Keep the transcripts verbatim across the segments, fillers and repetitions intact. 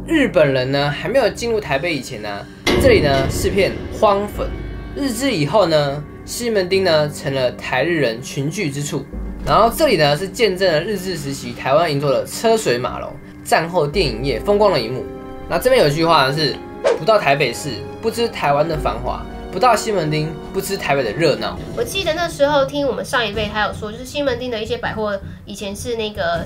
日本人呢还没有进入台北以前呢，这里呢是片荒坟。日治以后呢，西门町呢成了台日人群聚之处。然后这里呢是见证了日治时期台湾营造的车水马龙、战后电影业风光的一幕。那这边有一句话呢是：不到台北市，不知台湾的繁华；不到西门町，不知台北的热闹。 我记得那时候听我们上一辈他有说，就是西门町的一些百货以前是那个。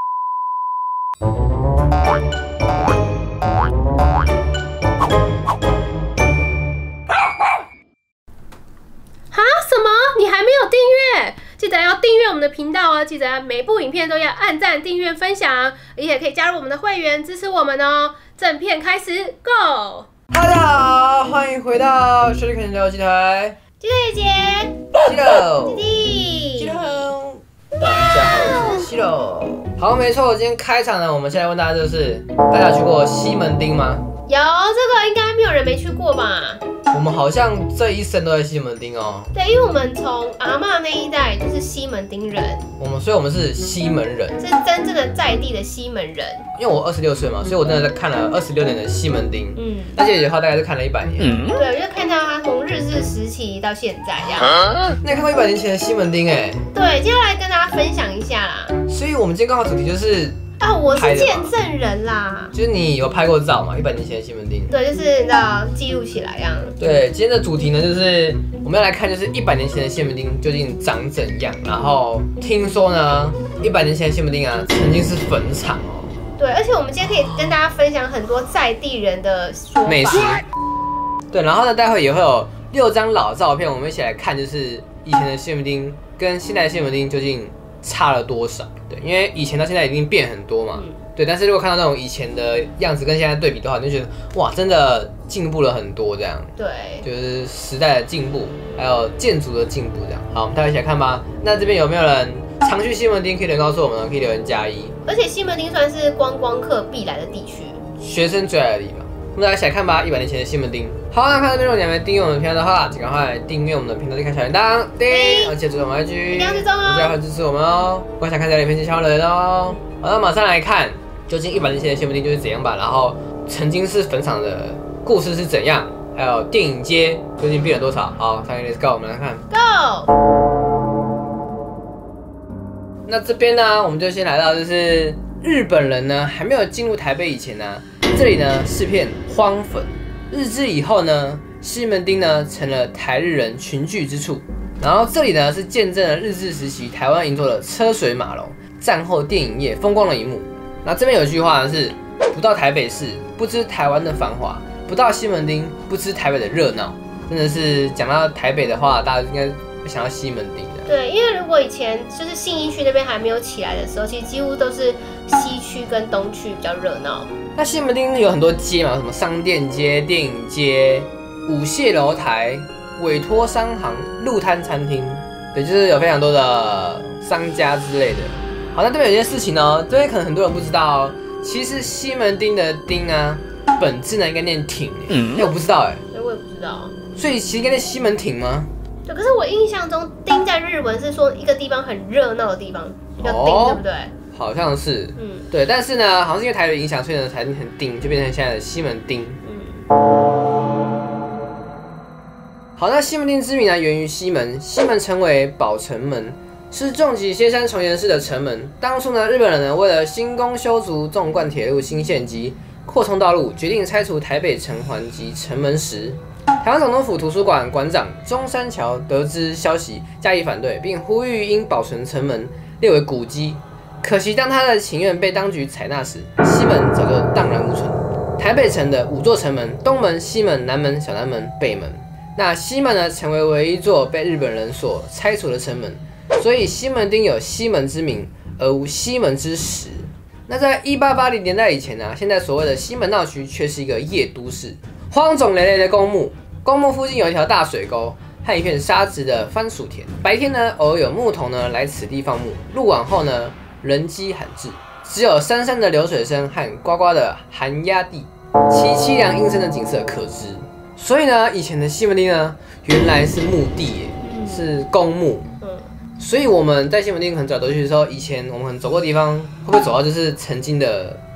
哈？什么？你还没有订阅？记得要订阅我们的频道哦！记得每部影片都要按赞、订阅、分享，而且可以加入我们的会员支持我们哦。正片开始 ，Go！ 大家好，欢迎回到水里看聊机台。 鸡腿姐姐， 西喽， 弟弟， 西喽，大家好，我是西喽。好，没错，今天开场呢，我们现在问大家就是，大家有去过西门町吗？ 有，这个应该没有人没去过吧？ 我们好像这一生都在西门町哦。 对，因为我们从阿嬷那一代就是西门町人， 我们所以我们是西门人， 是真正的在地的西门人。 因为我二十六岁嘛，所以我真的在看了二十六年的西门町。嗯，那姐姐的话大概是看了一百年。嗯， 对，就看到他从日治时期到现在这样。啊、 那你看过一百年前的西门町哎？ 对，接下来跟大家分享一下啦。 所以我们今天刚好主题就是。 啊，我是见证人啦， 就是你有拍过照嘛？一百年前的西门町， 对，就是你知道记录起来这样。 对，今天的主题呢，就是我们要来看，就是一百年前的西门町究竟长怎样。然后听说呢，一百年前的西门町啊，曾经是坟场哦。 对，而且我们今天可以跟大家分享很多在地人的说法。 美食。对，然后呢，待会也会有六张老照片，我们一起来看，就是以前的西门町跟现在的西门町究竟差了多少？对，因为以前到现在已经变很多嘛，嗯、对。但是如果看到那种以前的样子跟现在对比的话，你就觉得哇，真的进步了很多这样。 对， 就是时代的进步，还有建筑的进步这样。好，我们大家一起来看吧。那这边有没有人常去西门町？可以留言告诉我们，可以留言加一。 而且西门町算是观光客必来的地区， 学生最爱的地方。我们大家一起来看吧，一百年前的西门町。好，那看到这边，如果你还没订阅我们的频道的话，请赶快订阅我们的频道，开小铃铛，叮，而且追踪我们 I G， 一定要追踪哦， 大家会支持我们哦。如果想看这里片先敲人哦。好，那马上来看，究竟一百年前的西门町就是怎样吧？然后曾经是坟场的故事是怎样？还有电影街究竟变了多少？好，三个 Let's go， 我们来看 Go。 那这边呢，我们就先来到就是日本人呢还没有进入台北以前呢，这里呢是片荒坟。日治以后呢，西门町呢成了台日人群聚之处。然后这里呢是见证了日治时期台湾营造的车水马龙、战后电影业风光的一幕。那这边有一句话呢是：不到台北市，不知台湾的繁华；不到西门町，不知台北的热闹。真的是讲到台北的话，大家应该会想到西门町的。 对，因为如果以前就是信义区那边还没有起来的时候，其实几乎都是西区跟东区比较热闹。 那西门町有很多街嘛，什么商店街、电影街、舞榭楼台、委托商行、路摊餐厅，对，就是有非常多的商家之类的。好，那这边有件事情呢，这边可能很多人不知道哦，其实西门町的町啊，本字呢应该念町，嗯，哎、欸，我不知道哎、 欸，我也不知道， 所以其实应该念西门町吗？ 对，可是我印象中町在日文是说一个地方很热闹的地方叫町，哦、对不对？ 好像是，嗯，对，但是呢，好像是因为台北影响，所以呢才变成町，就变成现在的西门町。嗯，好，那西门町之名呢，源于西门，西门称为宝城门，是重击仙山重岩式的城门。当初呢，日本人呢为了兴工修筑纵贯铁路新线及扩充道路，决定拆除台北城环及城门时，台湾总督府图书馆馆长中山桥得知消息，加以反对，并呼吁应保存城门列为古迹。可惜，当他的请愿被当局采纳时，西门早就荡然无存。台北城的五座城门：东门、西门、南门、小南门、北门。那西门呢，成为唯一座被日本人所拆除的城门，所以西门町有西门之名，而无西门之实。那在一八八零年代以前呢、啊，现在所谓的西门闹区却是一个夜都市，荒冢累累的公墓，公墓附近有一条大水沟和一片沙质的番薯田。白天呢，偶尔有牧童呢来此地放牧，入晚后呢，人迹罕至，只有潺潺的流水声和呱呱的寒鸦地，其凄凉阴森的景色可知。所以呢，以前的西门町呢，原来是墓地耶，是公墓。所以我们在西门町很早走去的时候，以前我们可能走过的地方，会不会走到就是曾经的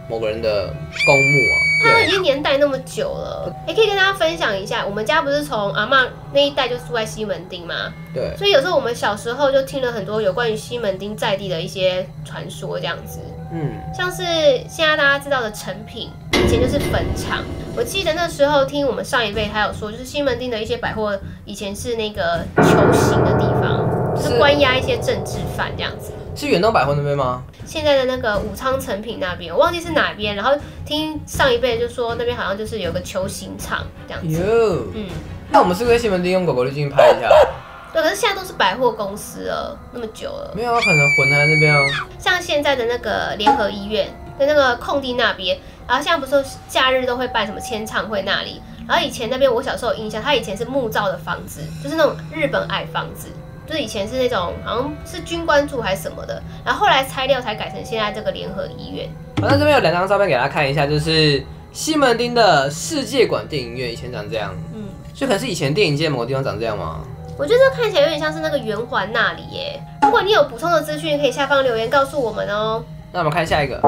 某个人的公墓啊。 它已经年代那么久了，也可以跟大家分享一下。我们家不是从阿嬷那一代就住在西门町吗？ 对， 所以有时候我们小时候就听了很多有关于西门町在地的一些传说，这样子。嗯，像是现在大家知道的成品，以前就是坟场。我记得那时候听我们上一辈还有说，就是西门町的一些百货以前是那个球刑的地方，就是关押一些政治犯这样子。 是远东百货那边吗？ 现在的那个武昌成品那边，我忘记是哪边。然后听上一辈就说那边好像就是有个球刑场这样子。哟，嗯， 那我们是不是在西门町用狗狗滤镜拍一下？ 对，可是现在都是百货公司了，那么久了。 没有啊，可能混在那边啊。 像现在的那个联合医院跟那个空地那边，然后现在不是假日都会办什么签唱会那里。然后以前那边我小时候有印象，它以前是木造的房子，就是那种日本矮房子。就是以前是那种好像是军官住还是什么的，然后后来拆掉才改成现在这个联合医院。 好，那这边有两张照片给大家看一下，就是西门町的世界馆电影院以前长这样，嗯，所以可能是以前电影街某个地方长这样吗？ 我觉得这看起来有点像是那个圆环那里耶。如果你有补充的资讯，可以下方留言告诉我们哦。 那我们看下一个。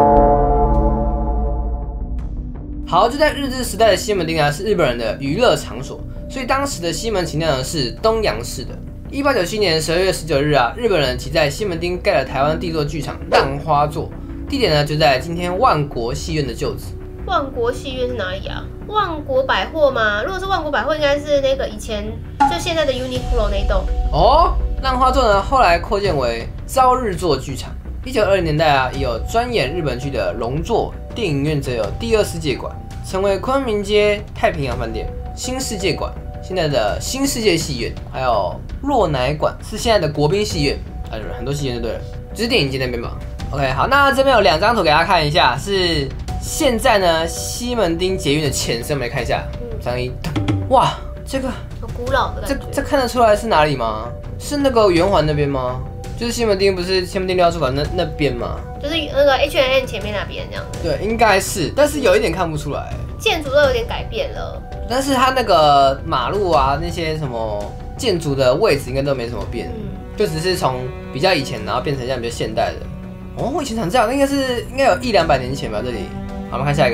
好，就在日治时代的西门町啊，是日本人的娱乐场所，所以当时的西门町呢是东洋式的。一八九七年十二月十九日啊，日本人其在西门町盖了台湾第一座剧场浪花座，地点呢就在今天万国戏院的旧址。 万国戏院是哪里啊？万国百货吗？如果是万国百货，应该是那个以前就现在的 Uniqlo 那一栋。 哦，浪花座呢后来扩建为朝日座剧场。一九二零年代啊，也有专演日本剧的龙座电影院，则有第二世界馆，成为昆明街太平洋饭店、新世界馆。现在的新世界戏院，还有若乃馆是现在的国宾戏院，啊，很多戏院就对了，就是电影街那边吧。OK， 好，那这边有两张图给大家看一下，是现在呢西门町捷运的前身，我们来看一下。张一，哇，这个好古老的感觉。 这这看得出来是哪里吗？是那个圆环那边吗？就是西门町不是西门町六号出口那那边吗？ 就是那个 H and M 前面那边这样子。 对，应该是，但是有一点看不出来。 建筑都有点改变了。 但是它那个马路啊，那些什么建筑的位置应该都没什么变，嗯、就只是从比较以前，然后变成这样比较现代的。哦，以前长这样，应该是应该有一两百年前吧，这里。好，我们看下一个。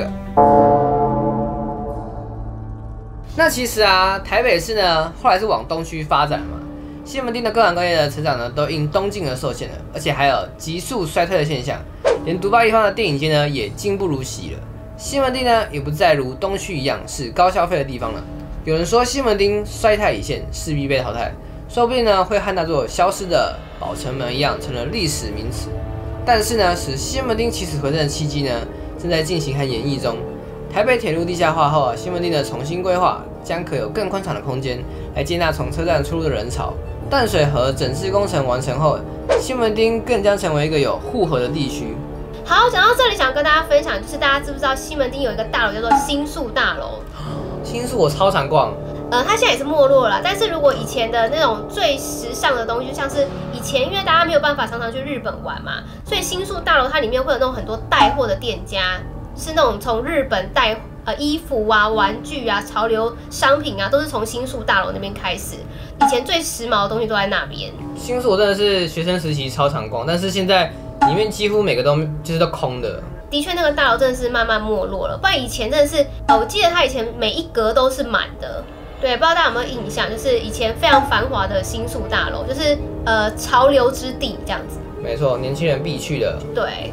那其实啊，台北市呢，后来是往东区发展嘛，西门町的各行各业的成长呢，都因东进而受限了，而且还有急速衰退的现象，连独霸一方的电影街呢，也今不如昔了。西门町呢，也不再如东区一样是高消费的地方了。有人说西门町衰态已现，势必被淘汰，说不定呢会和那座消失的宝城门一样，成了历史名词。但是呢，使西门町起死回生的契机呢，正在进行和演绎中。台北铁路地下化后啊，西门町的重新规划将可有更宽敞的空间来接纳从车站出入的人潮。淡水河整治工程完成后，西门町更将成为一个有护河的地区。 好，讲到这里，想跟大家分享，就是大家知不知道西门町有一个大楼叫做新宿大楼？ 新宿我超常逛。 呃，它现在也是没落了，但是如果以前的那种最时尚的东西，就像是以前，因为大家没有办法常常去日本玩嘛，所以新宿大楼它里面会有那种很多带货的店家，是那种从日本带呃衣服啊、玩具啊、潮流商品啊，都是从新宿大楼那边开始。以前最时髦的东西都在那边。 新宿我真的是学生时期超常逛，但是现在里面几乎每个都就是都空的。 的确，那个大楼真的是慢慢没落了。不然以前真的是，呃，我记得它以前每一格都是满的。对，不知道大家有没有印象，就是以前非常繁华的新宿大楼，就是呃潮流之地这样子。 没错，年轻人必去的。 对。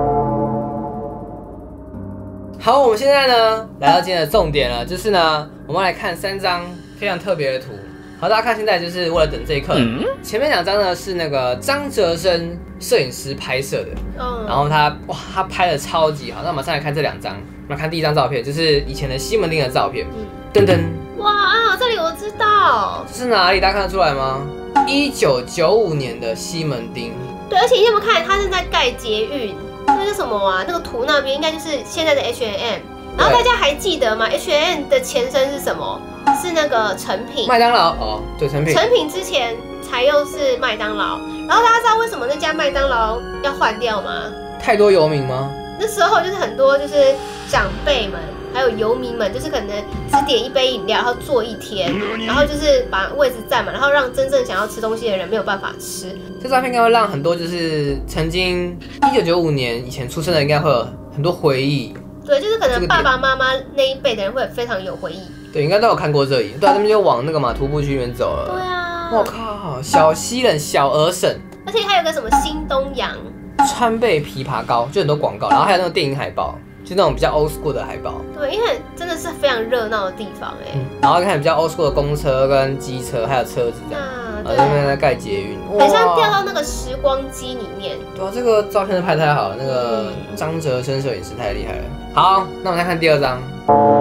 好，我们现在呢来到今天的重点了，就是呢我们来看三张非常特别的图。好，大家看现在就是为了等这一刻。嗯、前面两张呢是那个张哲生摄影师拍摄的，嗯、然后他哇他拍的超级好。那我们上来看这两张，我们来看第一张照片，就是以前的西门町的照片。嗯、噔噔。 哇啊，这里我知道。 这是哪里？大家看得出来吗？一九九五年的西门町。 对，而且你有没有看，他正在盖捷运？那是什么啊？那个图那边应该就是现在的 H and M。然后大家还记得吗 ？H and M 的前身是什么？是那个成品。 麦当劳哦，对，成品。 成品之前才又是麦当劳。然后大家知道为什么那家麦当劳要换掉吗？ 太多游民吗？ 那时候就是很多就是长辈们。还有游民们，就是可能只点一杯饮料，然后坐一天，然后就是把位置占满，然后让真正想要吃东西的人没有办法吃。 这照片应该会让很多就是曾经一九九五年以前出生的，应该会有很多回忆。 对，就是可能爸爸妈妈那一辈的人会非常有回忆。 对，应该都有看过这里。对啊，他们就往那个嘛徒步区里面走了。 对啊。 我靠，小西人小儿省， 而且还有个什么新东阳川贝枇杷膏，就很多广告，然后还有那种电影海报。就那种比较 old school 的海报， 对，因为真的是非常热闹的地方哎、 嗯。然后看比较 old school 的公车跟机车，还有车子这样， 啊， 然后那边在盖捷运， 很像掉到那个时光机里面。 对啊，这个照片拍太好了，那个张哲生摄影师太厉害了。好，那我们再看第二张。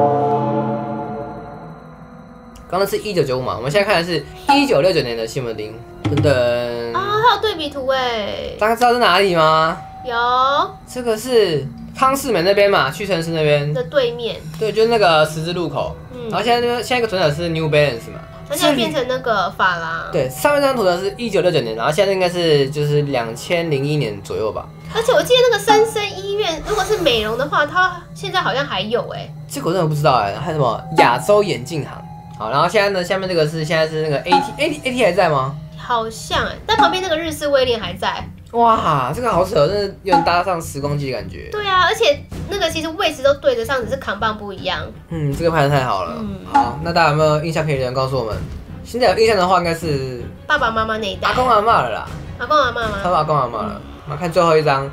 刚刚是一九九五嘛，我们现在看的是一九六九年的西门町，等等。 啊，还有对比图哎， 大家知道是哪里吗？ 有， 这个是康士美那边嘛，屈臣氏那边的对面， 对，就是那个十字路口。嗯，然后现在那边现在一个存在是 New Balance 嘛， 它现在变成那个法拉。 对，上面这张图呢是一九六九年，然后现在应该是就是两千零一年左右吧。 而且我记得那个三生医院，如果是美容的话，它现在好像还有哎、欸。 这个我真的不知道哎、欸，还有什么亚洲眼镜行。好，然后现在呢，下面这个是现在是那个 A T A T A T 还在吗？ 好像哎、欸，但旁边那个日式威廉还在。 哇，这个好扯，真的有点搭上时光机的感觉。 对啊，而且那个其实位置都对得上，只是扛棒不一样。 嗯，这个拍得太好了。嗯，好，那大家有没有印象？可以留言告诉我们。现在有印象的话，应该是爸爸妈妈那一代。 阿公阿嬷了啦。 阿公阿嬷吗？ 差不多阿公阿嬷了。我们看最后一张，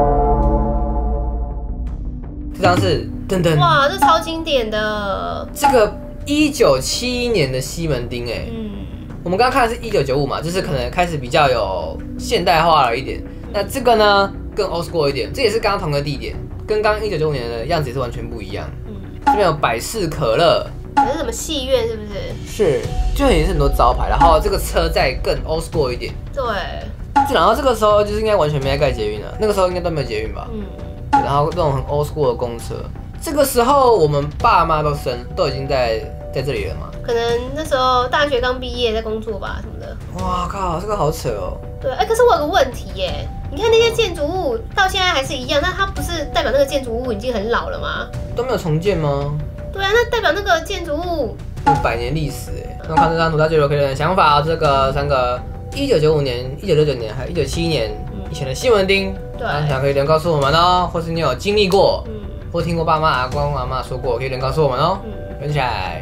这张是噔噔。 哇，这超经典的。 这个一九七一年的西门町，哎，嗯。我们刚刚看的是一九九五嘛，就是可能开始比较有现代化了一点。那这个呢更 old school 一点，这也是刚刚同个地点，跟刚刚一九九五年的样子也是完全不一样。嗯，这边有百事可乐， 这是什么戏院是不是？是， 就也是很多招牌，然后这个车再更 old school 一点。 对， 就然后这个时候就是应该完全没在盖捷运了，那个时候应该都没有捷运吧？嗯，然后那种很 old school 的公车，这个时候我们爸妈都生都已经在在这里了嘛？ 可能那时候大学刚毕业在工作吧什么的。 哇靠，这个好扯哦。 对，哎、欸，可是我有个问题耶，你看那些建筑物到现在还是一样，那它不是代表那个建筑物已经很老了吗？ 都没有重建吗？ 对啊，那代表那个建筑物有百年历史哎。那看这张图，大家觉得可以的想法，这个三个一九九五年、一九六九年还有一九七一年以前的西门町，对，想可以留言告诉我们哦，或是你有经历过，嗯，或听过爸妈、阿公、阿嬷说过，可以留言告诉我们哦，嗯，分起来。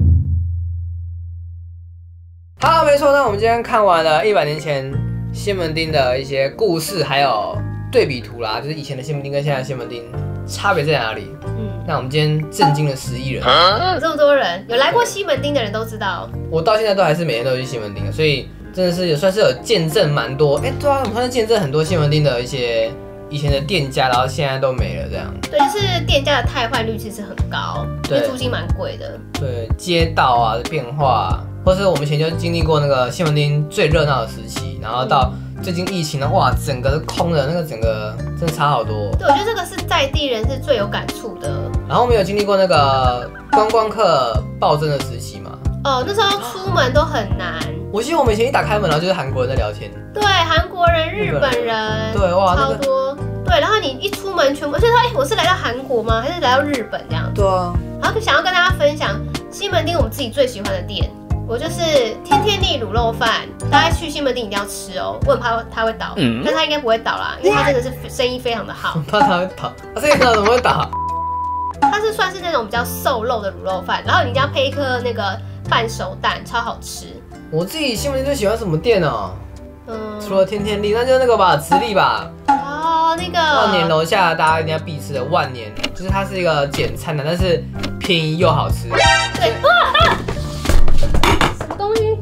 好，没错，那我们今天看完了一百年前西门町的一些故事，还有对比图啦，就是以前的西门町跟现在的西门町差别在哪里？嗯，那我们今天震惊了十亿人， 有这么多人，有来过西门町的人都知道。 我到现在都还是每天都去西门町的，所以真的是也算是有见证蛮多。哎、欸，对啊，我们算是见证很多西门町的一些以前的店家，然后现在都没了这样。 对，就是店家的汰换率其实很高，因为租金蛮贵的。 对，街道啊的变化。或是我们以前就经历过那个西门町最热闹的时期，然后到最近疫情的哇，整个空的那个整个真的差好多。 对，我觉得这个是在地人是最有感触的。 然后我们有经历过那个观光客暴增的时期嘛？ 哦，那时候出门都很难。 我记得我们以前一打开门，然后就是韩国人在聊天。 对，韩国人、日本人， 对哇， 超多。对，然后你一出门，全部就说：“哎、欸，我是来到韩国吗？还是来到日本这样？” 对啊。 然后想要跟大家分享西门町我们自己最喜欢的店。我就是天天利卤肉饭，大家去西门町一定要吃哦。我很怕它会倒，嗯、但它应该不会倒啦，因为它真的是生意非常的好。 我怕它会倒，它这个怎么会倒？ 它是算是那种比较瘦肉的卤肉饭，然后你一定要配一颗那个半熟蛋，超好吃。 我自己西门町最喜欢什么店哦？嗯，除了天天利，那就是那个吧，直立吧。 哦，那个万年楼下大家一定要必吃的万年，就是它是一个简餐的，但是便宜又好吃。对。啊东西，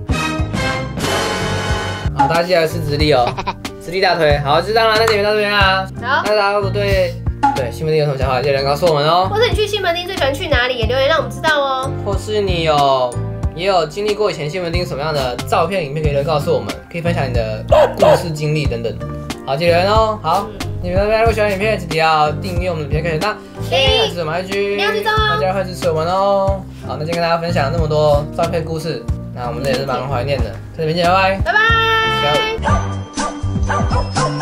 好，大家记得吃直立哦，直立大腿。好，就这样啦，那这边到这边啦。好，那大家如果对对西门町有什么想法，记得告诉我们哦。 或者你去西门町最喜欢去哪里，也留言让我们知道哦。 或是你有也有经历过以前西门町什么样的照片、影片，可以留言告诉我们，可以分享你的故事经历等等。好，记得留言哦。好，嗯、你们大家如果喜欢影片，记得要订阅我们的影片，可以那支持我们 I G， 大家会支持我们哦。好，那今天跟大家分享了那么多照片故事。那我们这也是蛮怀念的，这边见，拜拜， 拜拜。